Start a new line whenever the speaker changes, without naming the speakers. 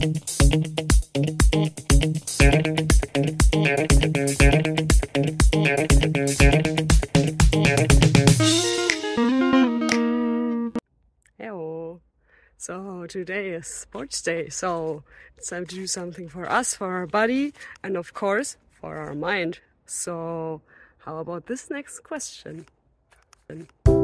Hello. So today is sports day, so it's time to do something for us, for our body, and of course for our mind. So how about this next question?